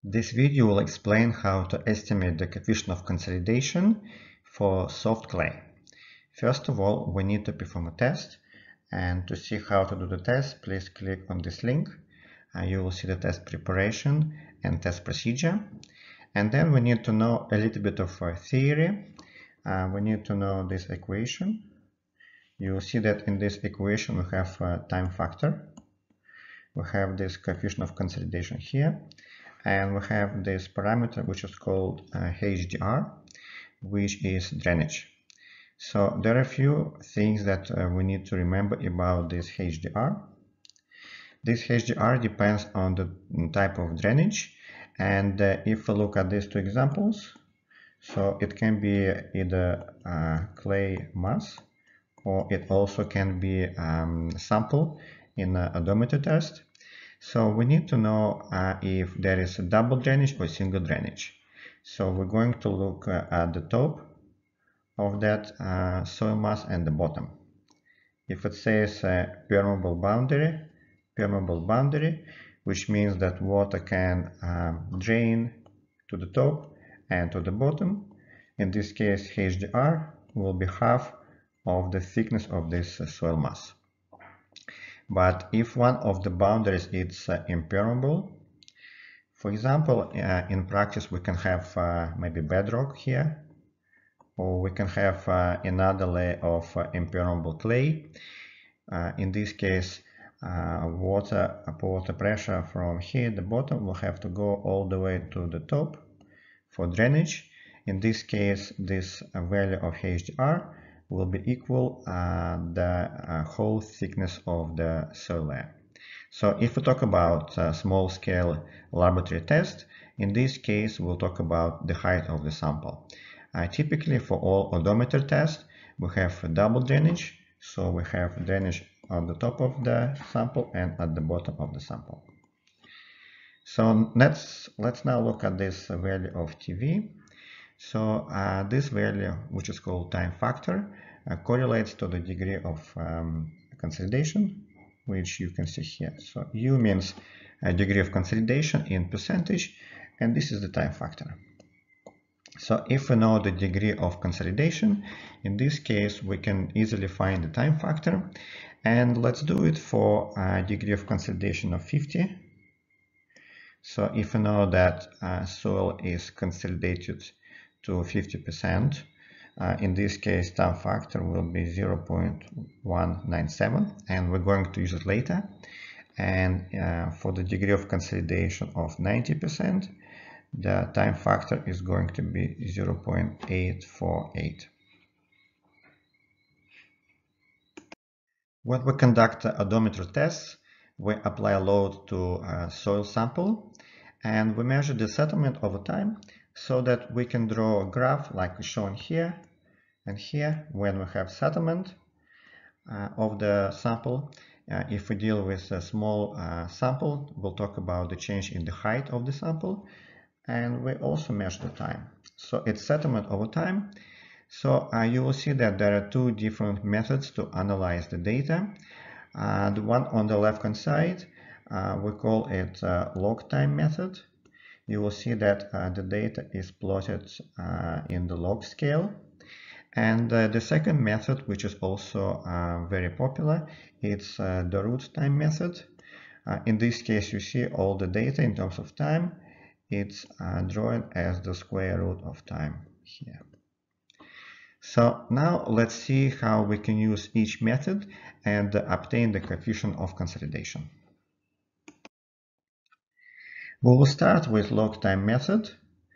This video will explain how to estimate the coefficient of consolidation for soft clay. First of all, we need to perform a test, and to see how to do the test, please click on this link. You will see the test preparation and test procedure. And then we need to know a little bit of theory. We need to know this equation. You will see that in this equation we have a time factor. We have this coefficient of consolidation here. And we have this parameter which is called HDR, which is drainage. So there are a few things that we need to remember about this HDR. This HDR depends on the type of drainage, and if we look at these two examples, so it can be either clay mass, or it also can be sample in an odometer test. So we need to know if there is a double drainage or single drainage. So we're going to look at the top of that soil mass and the bottom. If it says permeable boundary, which means that water can drain to the top and to the bottom. In this case, HDR will be half of the thickness of this soil mass. But if one of the boundaries is impermeable, for example, in practice we can have maybe bedrock here, or we can have another layer of impermeable clay. In this case, water pressure from here at the bottom will have to go all the way to the top for drainage. In this case, this value of HDR will be equal the whole thickness of the soil layer. So if we talk about small scale laboratory test, in this case we'll talk about the height of the sample. Typically for all odometer tests we have a double drainage, so we have drainage on the top of the sample and at the bottom of the sample. So let's now look at this value of TV. So this value, which is called time factor, correlates to the degree of consolidation, which you can see here. So U means degree of consolidation in percentage, and this is the time factor. So if we know the degree of consolidation, in this case we can easily find the time factor, and let's do it for a degree of consolidation of 50. So if we know that soil is consolidated to 50%, in this case time factor will be 0.197, and we're going to use it later. And for the degree of consolidation of 90%, the time factor is going to be 0.848. When we conduct odometer tests, we apply a load to a soil sample, and we measure the settlement over time, so that we can draw a graph like shown here and here when we have settlement of the sample. If we deal with a small sample, we'll talk about the change in the height of the sample, and we also measure the time. So it's settlement over time. So you will see that there are two different methods to analyze the data. The one on the left hand side, we call it log time method. You will see that the data is plotted in the log scale. And the second method, which is also very popular, it's the root time method. In this case, you see all the data in terms of time. It's drawn as the square root of time here. So now let's see how we can use each method and obtain the coefficient of consolidation. We will start with log time method,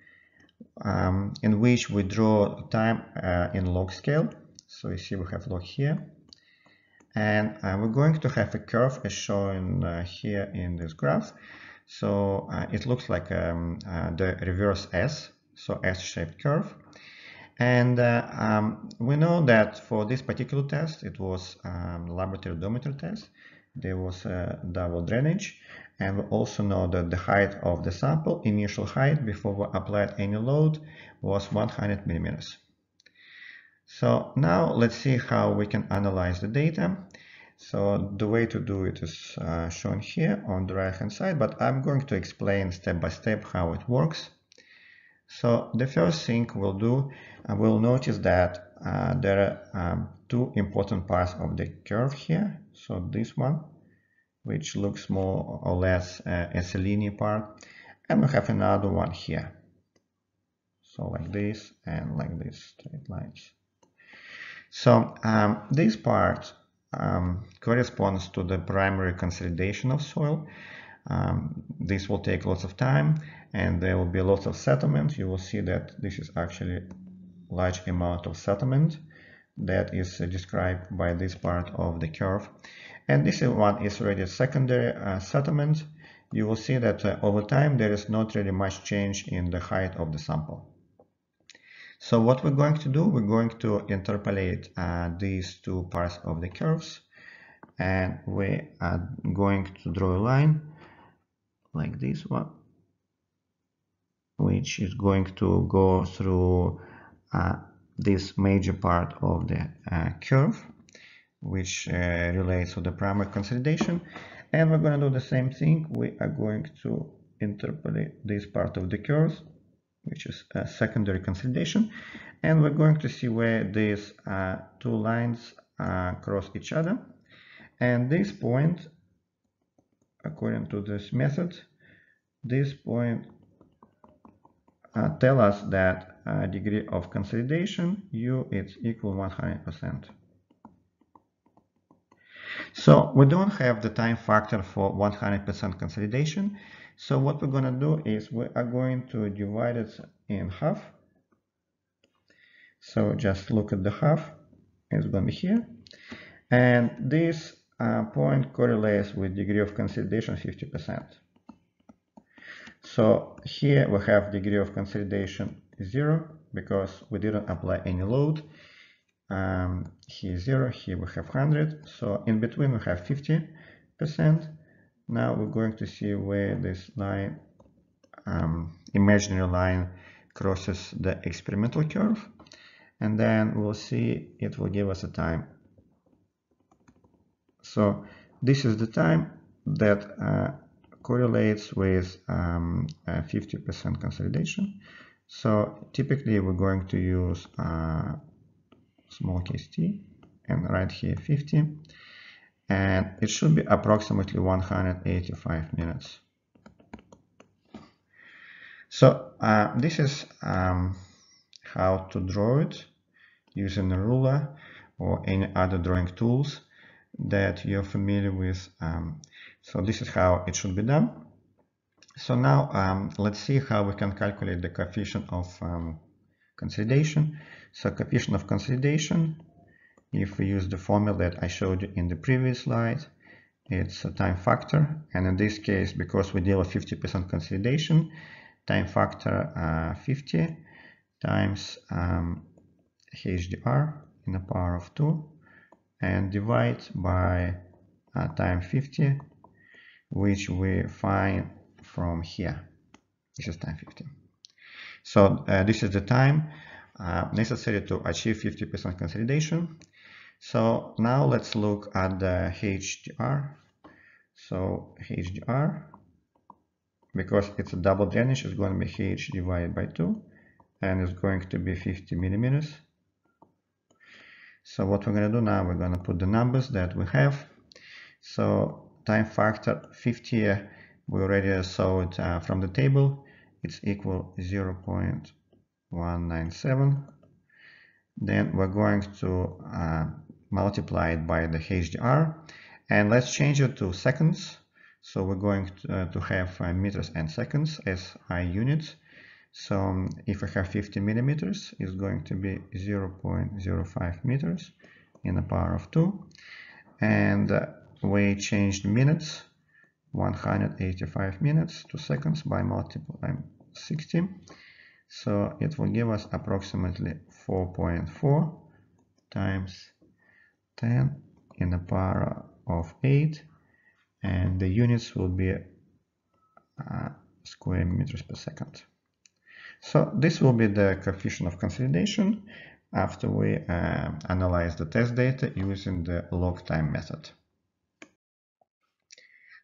in which we draw time in log scale. So you see we have log here, and we're going to have a curve as shown here in this graph. So it looks like the reverse S, so S-shaped curve. And we know that for this particular test, it was laboratory odometer test. There was a double drainage, and we also know that the height of the sample, initial height before we applied any load, was 100 millimeters. So now let's see how we can analyze the data. So the way to do it is shown here on the right hand side, but I'm going to explain step by step how it works. So the first thing we'll do, we'll notice that there are two important parts of the curve here. So this one, which looks more or less as a linear part, and we have another one here. So like this and like this, straight lines. So this part corresponds to the primary consolidation of soil. This will take lots of time and there will be lots of settlement. You will see that this is actually large amount of settlement that is described by this part of the curve. And this one is already a secondary settlement. You will see that over time there is not really much change in the height of the sample. So what we're going to do, we're going to interpolate these two parts of the curves, and we are going to draw a line like this one, which is going to go through this major part of the curve, which relates to the primary consolidation. And we're going to do the same thing. We are going to interpolate this part of the curve, which is a secondary consolidation, and we're going to see where these two lines cross each other. And this point, according to this method, this point tell us that degree of consolidation U is equal 100%. So we don't have the time factor for 100% consolidation. So what we're going to do is we are going to divide it in half. So just look at the half. It's going to be here. And this point correlates with degree of consolidation 50%. So here we have degree of consolidation 0 because we didn't apply any load. Here 0, here we have 100. So in between we have 50%. Now we're going to see where this line, imaginary line, crosses the experimental curve, and then we'll see it will give us a time. So this is the time that correlates with 50% consolidation. So typically we're going to use small case t and write here 50. And it should be approximately 185 minutes. So this is how to draw it using a ruler or any other drawing tools that you're familiar with. So this is how it should be done. So now let's see how we can calculate the coefficient of consolidation. So coefficient of consolidation, if we use the formula that I showed you in the previous slide, it's a time factor. And in this case, because we deal with 50% consolidation, time factor 50 times HDR in the power of 2 and divide by time 50, which we find from here. This is time 50. So this is the time necessary to achieve 50% consolidation. So now let's look at the HDR. So HDR, because it's a double drainage, is going to be H divided by 2, and it's going to be 50 millimeters. So what we're going to do now, we're going to put the numbers that we have. So time factor 50, we already saw it from the table. It's equal 0.197. Then we're going to multiply it by the HDR, and let's change it to seconds. So we're going to have meters and seconds as I units. So if I have 50 millimeters, it's going to be 0.05 meters in the power of 2. And we changed minutes, 185 minutes to seconds by multiplying 60. So it will give us approximately 4.4 times 10 in the power of 8, and the units will be square meters per second. So this will be the coefficient of consolidation after we analyze the test data using the log time method.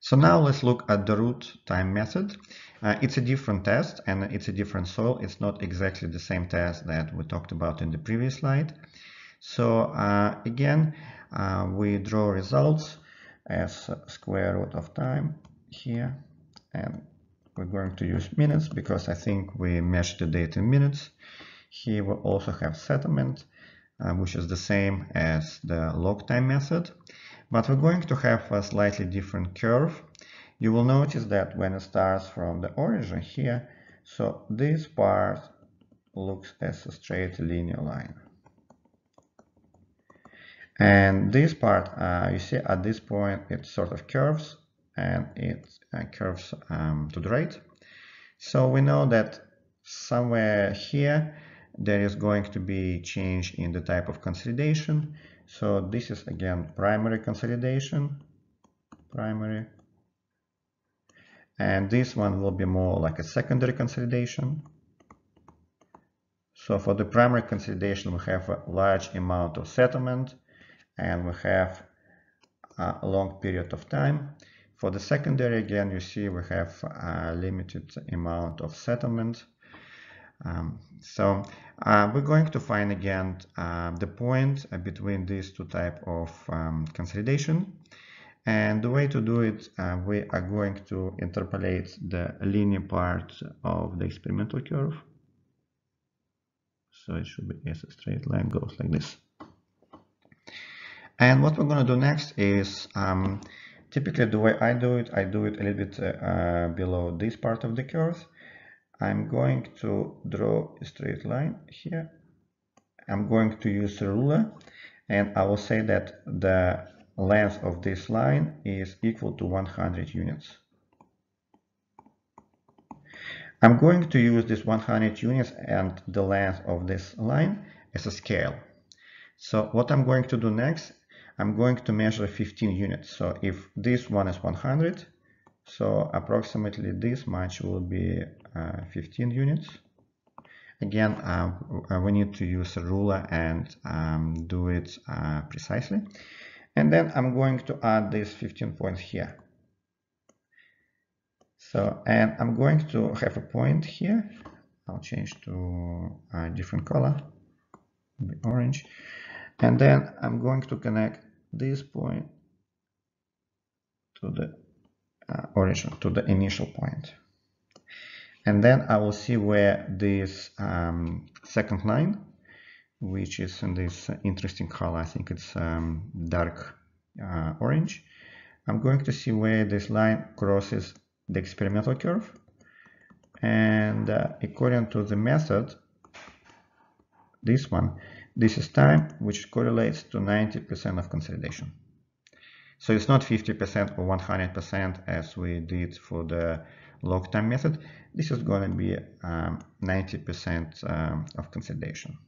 So now let's look at the root time method. It's a different test and it's a different soil. It's not exactly the same test that we talked about in the previous slide. So again, we draw results as square root of time here, and we're going to use minutes because I think we measure the data in minutes. Here we also have settlement, which is the same as the log time method, but we're going to have a slightly different curve. You will notice that when it starts from the origin here, so this part looks as a straight linear line. And this part, you see at this point, it sort of curves, and it curves to the right. So we know that somewhere here, there is going to be change in the type of consolidation. So this is again primary consolidation, primary. And this one will be more like a secondary consolidation. So for the primary consolidation, we have a large amount of settlement and we have a long period of time. For the secondary, again, you see we have a limited amount of settlement. So we're going to find again the point between these two types of consolidation. And the way to do it, we are going to interpolate the linear part of the experimental curve. So it should be as a straight line goes like this. And what we're going to do next is, typically the way I do it a little bit below this part of the curve. I'm going to draw a straight line here. I'm going to use a ruler, and I will say that the length of this line is equal to 100 units. I'm going to use this 100 units and the length of this line as a scale. So what I'm going to do next, I'm going to measure 15 units. So if this one is 100, so approximately this much will be 15 units. Again, we need to use a ruler and do it precisely. And then I'm going to add these 15 points here. So, and I'm going to have a point here. I'll change to a different color, orange. And then I'm going to connect this point to the origin, to the initial point. And then I will see where this second line, which is in this interesting color, I think it's dark orange. I'm going to see where this line crosses the experimental curve. And according to the method, this one, this is time, which correlates to 90% of consolidation. So it's not 50% or 100% as we did for the log time method. This is going to be 90% of consolidation.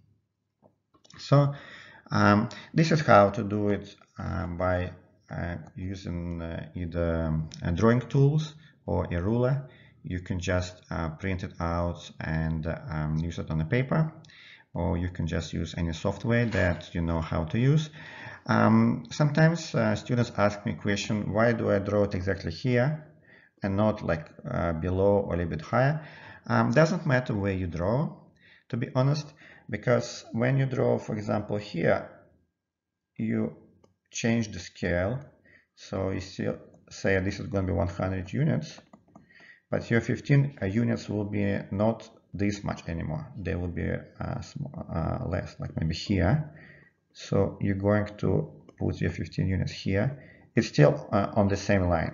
So this is how to do it by using either drawing tools or a ruler. You can just print it out and use it on a paper, or you can just use any software that you know how to use. Sometimes students ask me a question, why do I draw it exactly here and not like below or a little bit higher? Doesn't matter where you draw, to be honest, because when you draw, for example, here, you change the scale. So you still say this is going to be 100 units, but your 15 units will be not this much anymore. They will be less, like maybe here. So you're going to put your 15 units here. It's still on the same line.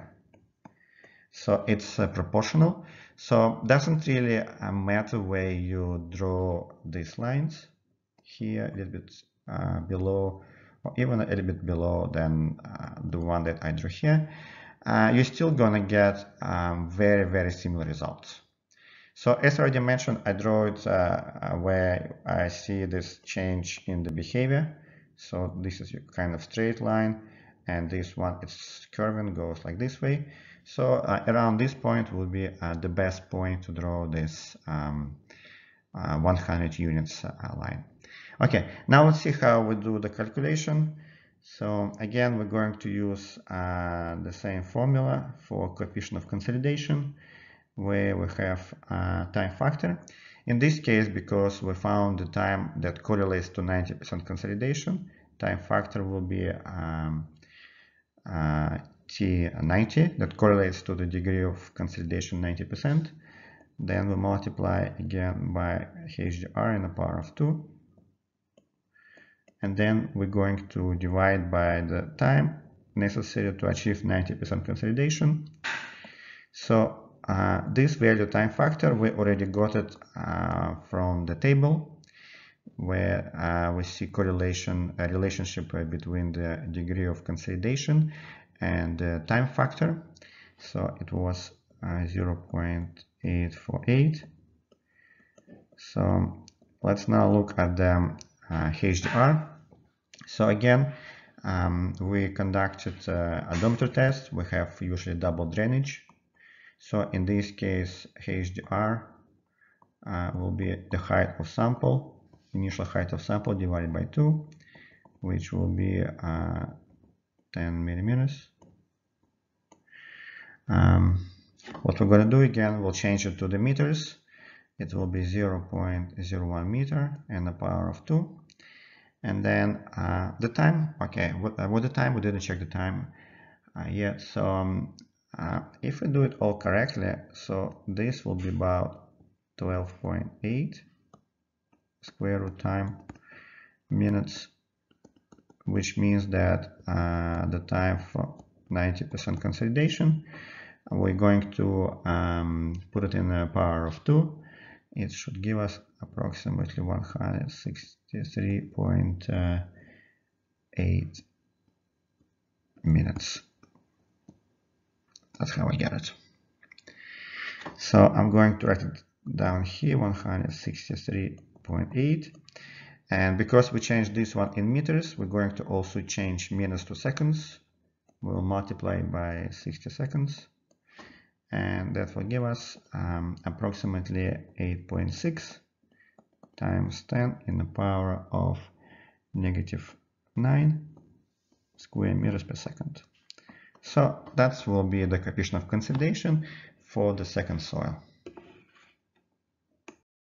So it's proportional. So doesn't really matter where you draw these lines. Here a little bit below, or even a little bit below than the one that I drew here. You're still gonna get very, very similar results. So as I already mentioned, I draw it where I see this change in the behavior. So this is a kind of straight line, and this one it's curving, goes like this way. So around this point will be the best point to draw this 100 units line. Okay, now let's see how we do the calculation. So again, we're going to use the same formula for coefficient of consolidation, where we have time factor. In this case, because we found the time that correlates to 90% consolidation, time factor will be T90, that correlates to the degree of consolidation 90%. Then we multiply again by HDR in the power of 2. And then we're going to divide by the time necessary to achieve 90% consolidation. So this value time factor, we already got it from the table, where we see a relationship between the degree of consolidation and the time factor. So it was 0.848. So let's now look at the HDR. So again, we conducted a odometer test. We have usually double drainage. So in this case, HDR will be the height of sample, initial height of sample divided by 2, which will be 10 millimeters. What we're going to do again, we'll change it to the meters. It will be 0.01 meter and the power of 2. And then the time, okay, what the time, we didn't check the time yet. So if we do it all correctly, so this will be about 12.8 square root time minutes, which means that the time for 90% consolidation, we're going to put it in the power of 2. It should give us approximately 163.8 minutes. That's how I get it. So I'm going to write it down here, 163.8. And because we changed this one in meters, we're going to also change minutes to seconds. We'll multiply by 60 seconds. And that will give us approximately 8.6 times 10 in the power of -9 square meters per second. So that will be the coefficient of consolidation for the second soil.